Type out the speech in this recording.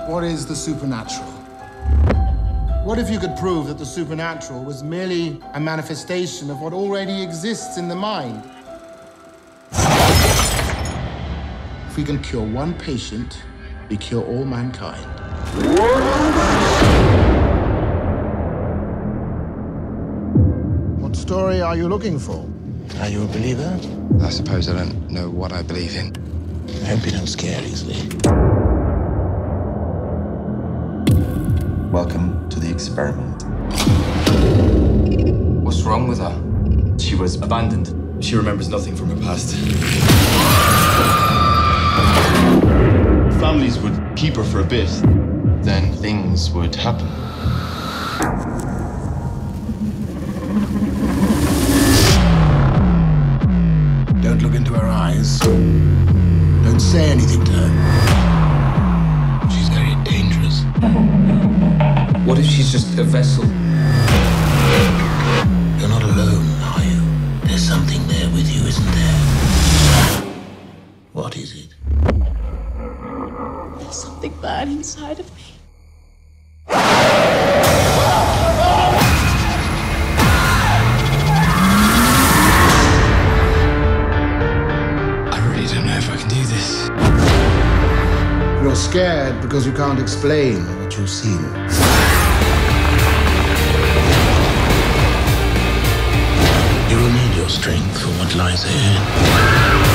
What is the supernatural? What if you could prove that the supernatural was merely a manifestation of what already exists in the mind? If we can cure one patient, we cure all mankind. What story are you looking for? Are you a believer? I suppose I don't know what I believe in. I hope you don't scare easily. Welcome to the experiment. What's wrong with her? She was abandoned. She remembers nothing from her past. Families would keep her for a bit, then things would happen. Don't look into her eyes. Don't say anything to her. She's very dangerous. What if she's just a vessel? You're not alone, are you? There's something there with you, isn't there? What is it? There's something bad inside of me. I really don't know if I can do this. You're scared because you can't explain what you've seen. You will need your strength for what lies ahead.